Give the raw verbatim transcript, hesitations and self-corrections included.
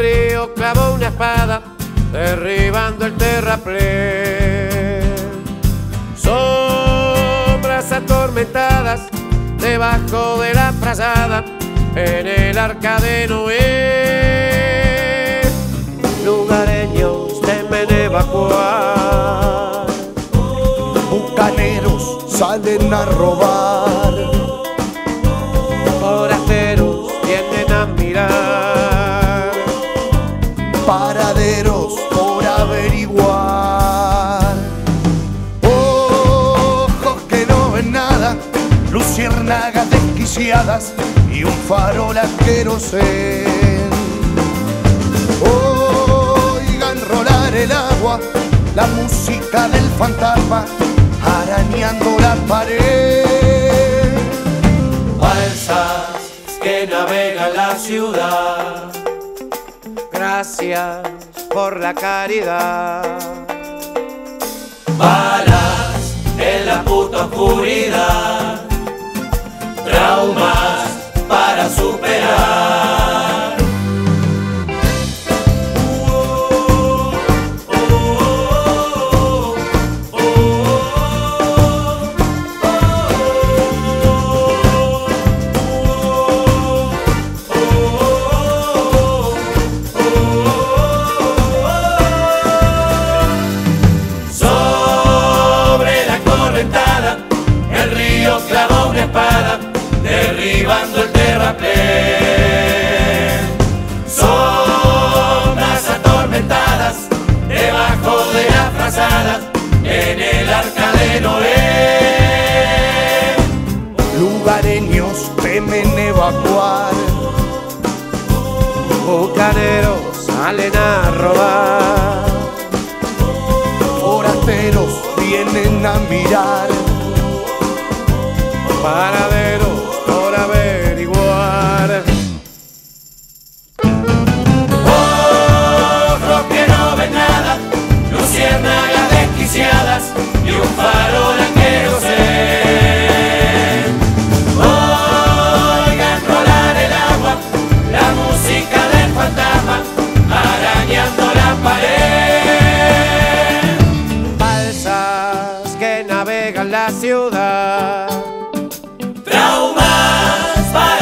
río clavó una espada, derribando el terraplén. Sombras atormentadas debajo de la frazada, en el arca de Noé. Lugareños temen evacuar, bucaneros salen a robar, forasteros vienen a mirar, paraderos por averiguar. Ojos que no ven nada, luciérnagas desquiciadas y un farol a querosén. Oigan rolar el agua, la música del fantasma arañando la pared. Balsas que navegan la ciudad, gracias por la caridad. Balas en la puta oscuridad, traumas para superar. Clavó una espada, derribando el terraplén. Sombras atormentadas debajo de las frazadas, en el arca de Noé. Lugareños temen evacuar, Bucaneros salen a robar, forasteros vienen a mirar, paraderos por averiguar. Ojos que no ven nada, luciérnagas desquiciadas y un farol a querosén. Oigan rolar el agua, la música del fantasma arañando la pared. Balsas que navegan la ciudad, Traumas para